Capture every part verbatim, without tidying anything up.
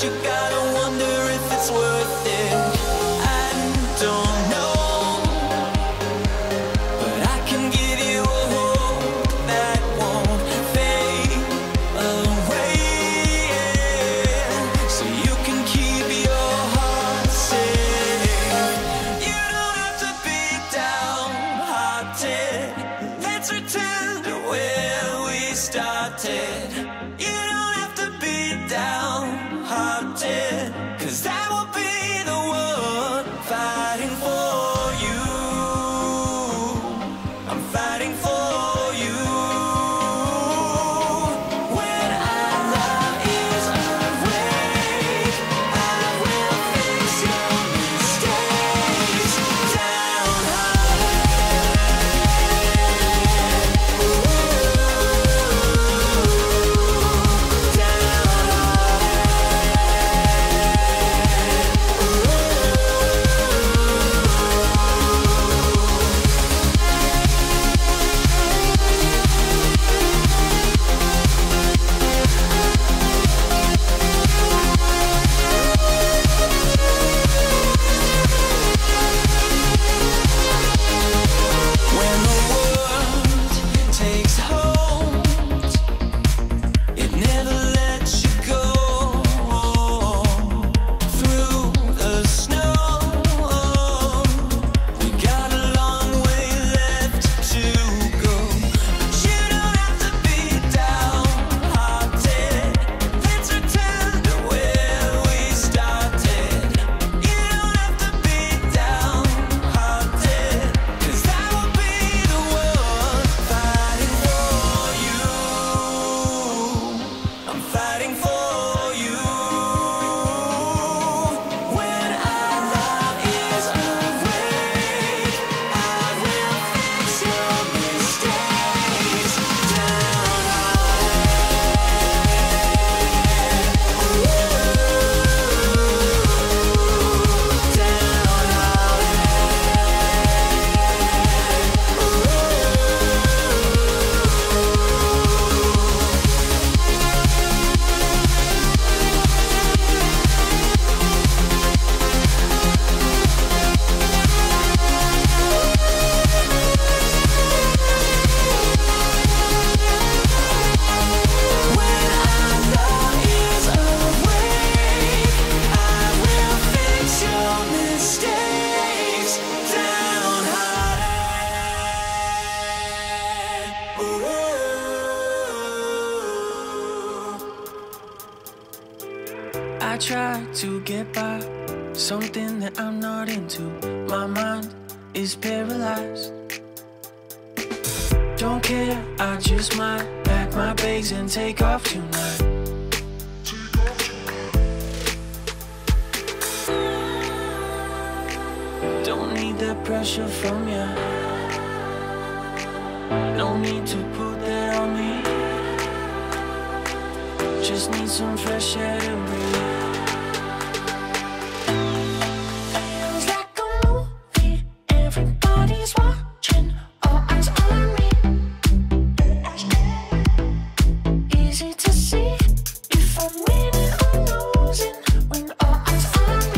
you gotta wonder if it's worth it. I don't know, but I can give you a hope that won't fade away, so you can keep your heart safe. You don't have to be downhearted. Let's return to where we started. You don't have to be downhearted, 'cause I will be the one fighting for you. I'm fighting for you. When our love is awake, I will fix your mistakes. When the world takes hold, it never lets you go. Through the snow, we got a long way left to go. But you don't have to be downhearted. Let's return to where we started. You don't have to be downhearted, 'cause I will be the one fighting for you. I'm fighting for you. When our love is awake, I will fix your mistakes. When our love is awake, I will fix your mistakes. Downhearted. Ooh. I try to get by, something that I'm not into. My mind is paralyzed. Don't care, I just might pack my bags and take off tonight. Don't need that pressure from you. No need to put that on me. Just need some fresh air to breathe. Feels like a movie, everybody's watching, all eyes on me. Easy to see if I'm winning or losing when all eyes on me.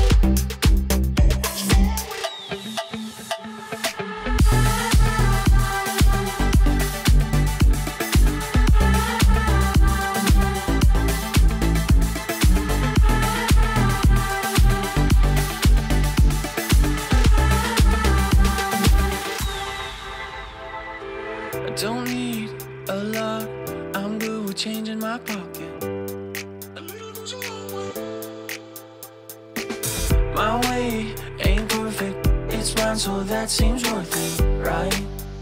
I don't need a lot, I'm good with change in my pocket. My way ain't perfect, it's mine, so that seems worth it, right?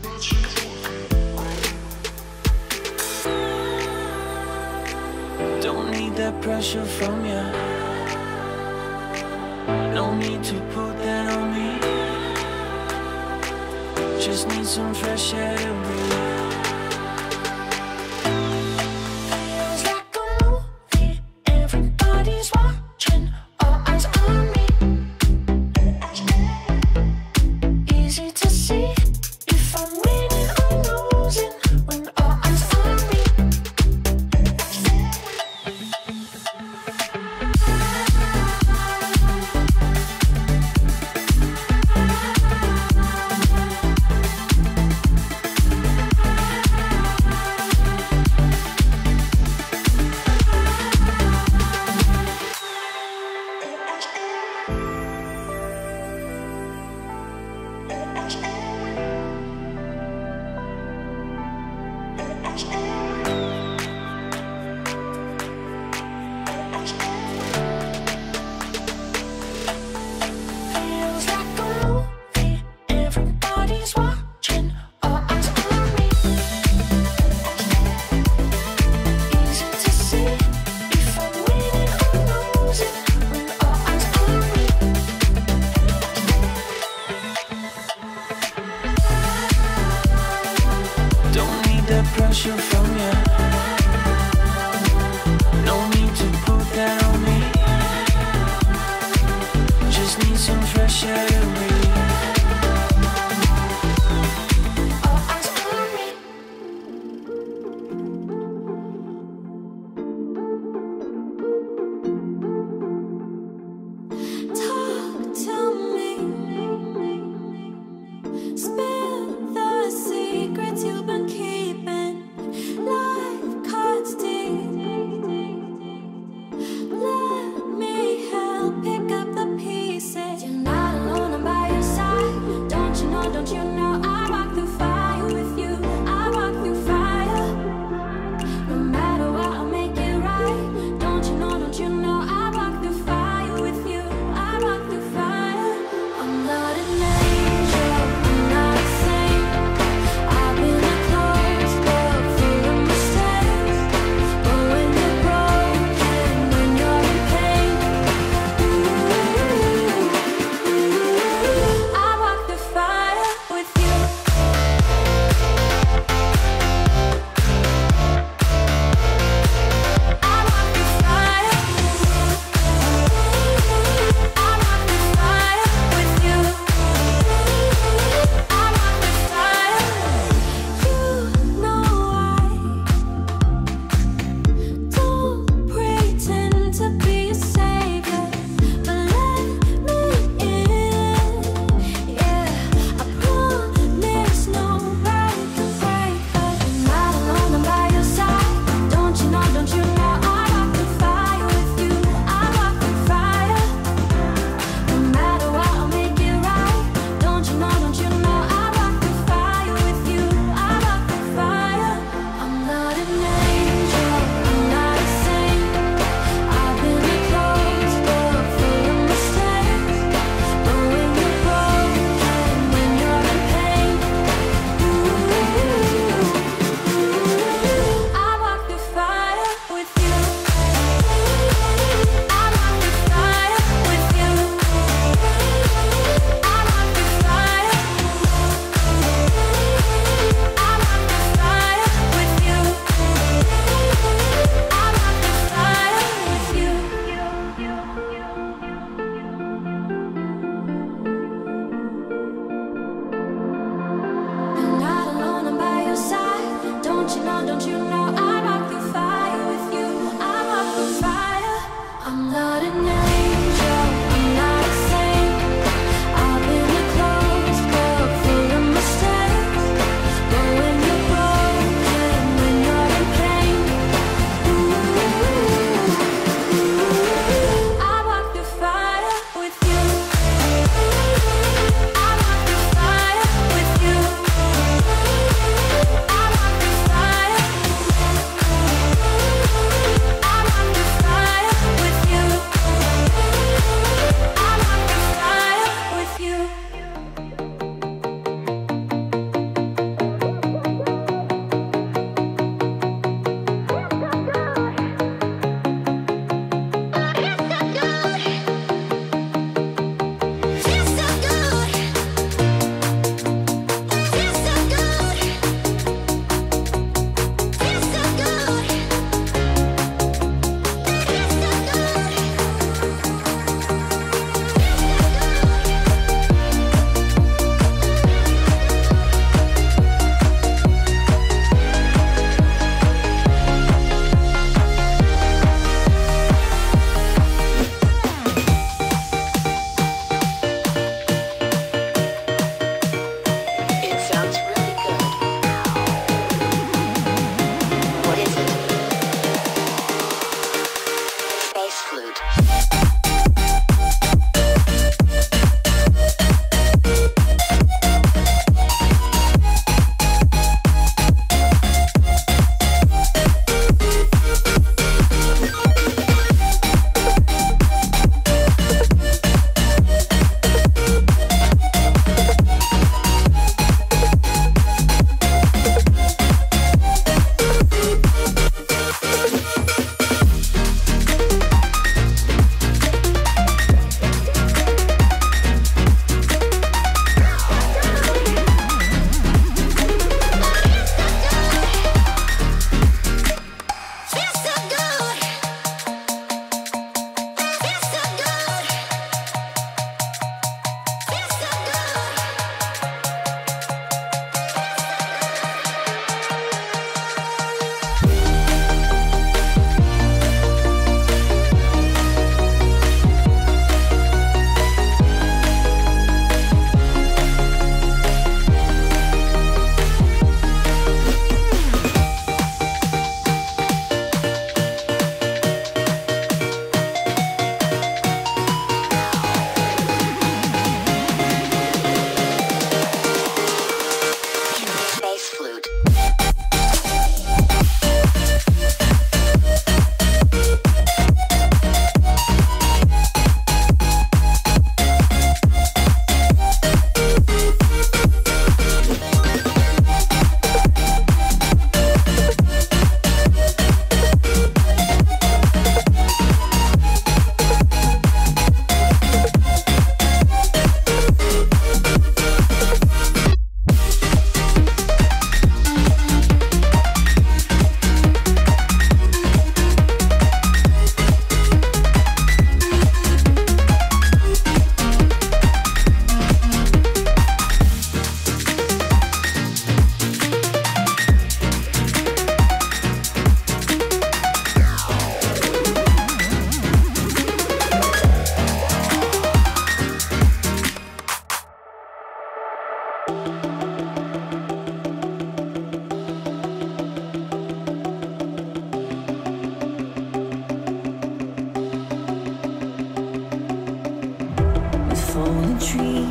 Don't need that pressure from you. No need to put that on me. Just need some fresh air to breathe. Feels like a movie, everybody's watching, all eyes on me. Easy to see if I'm winning or losing when all eyes on me.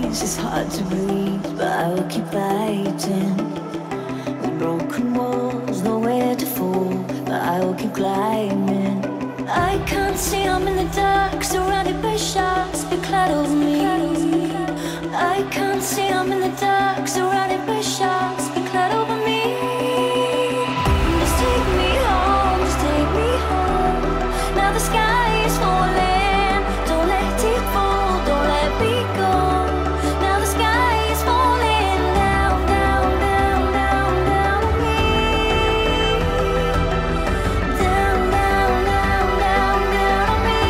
squeeze, it's hard to breathe, but I will keep fighting. With broken walls, nowhere to fall, but I will keep climbing. I can't see, I'm in the dark, surrounded by sharks, be cloud over me. I can't see, I'm in the dark, surrounded by sharks, be cloud over me. Just take me home, just take me home. Now the sky is falling, don't let it fall, don't let me go. Now the sky is falling down, down, down, down, down on me. Down, down, down, down, down on me.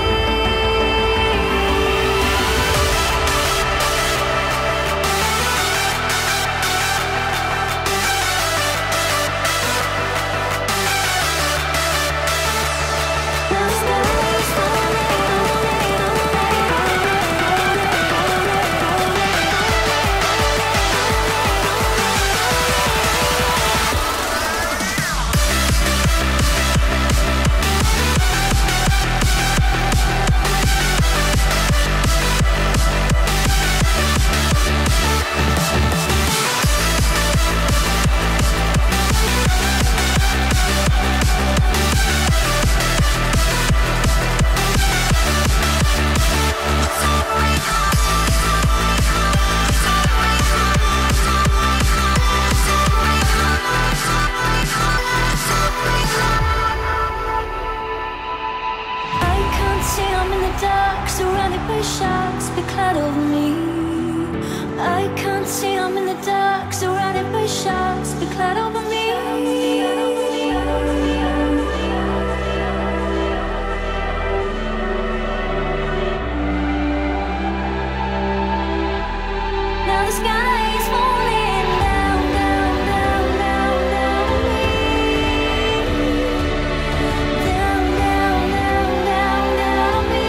Now the sky is I can't see, I'm in the dark, surrounded by sharks, be cloud over me. I can't see, I'm in the dark, surrounded by sharks, be cloud over me. Now the sky is falling down, down, down, down, down on me. Down, down, down, down, down on me.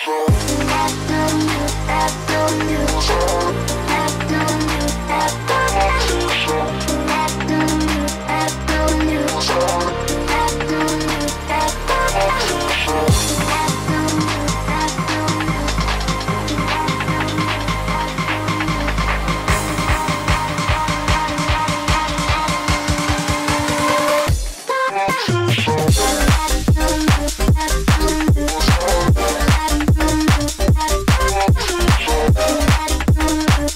We'll be right back.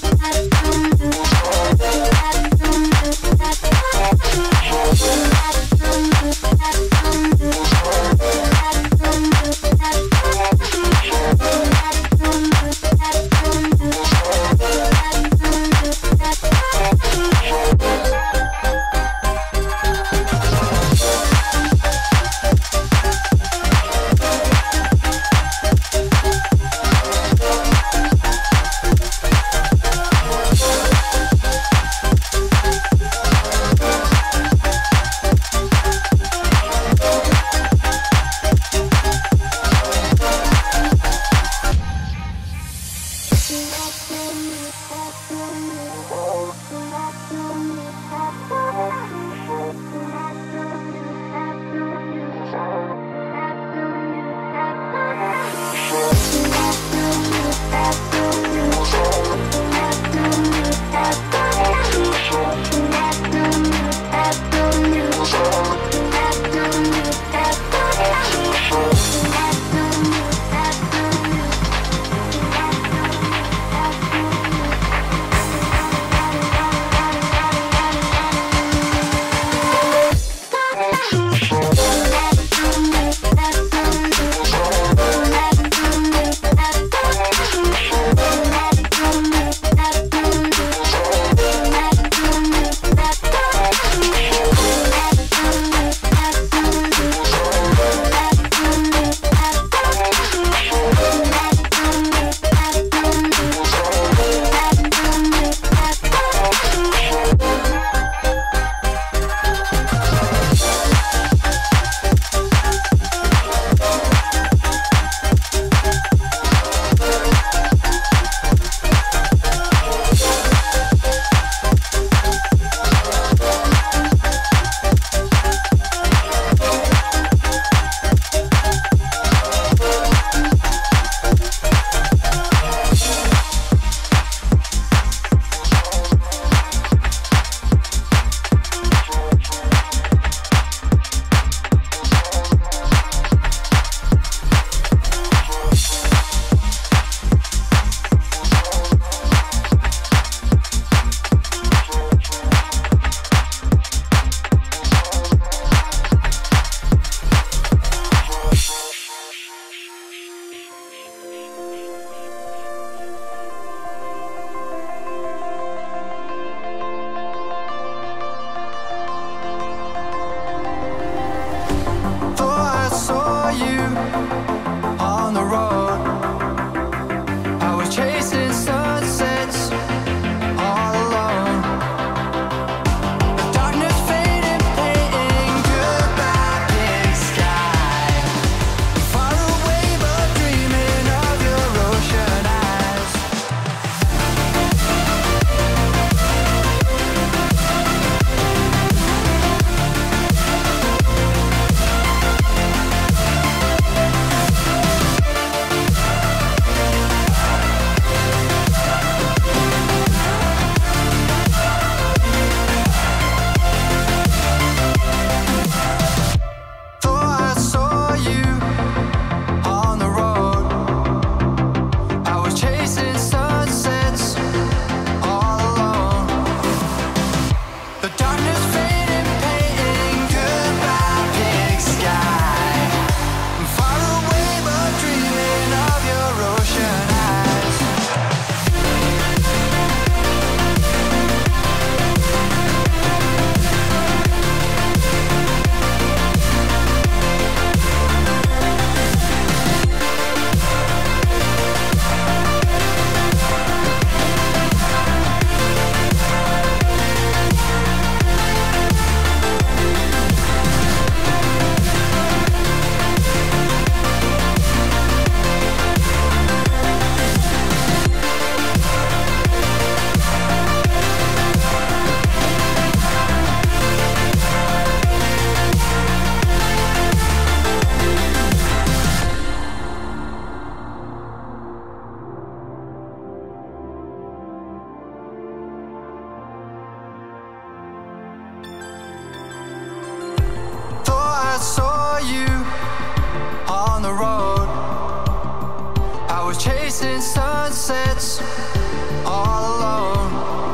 chasing sunsets all alone.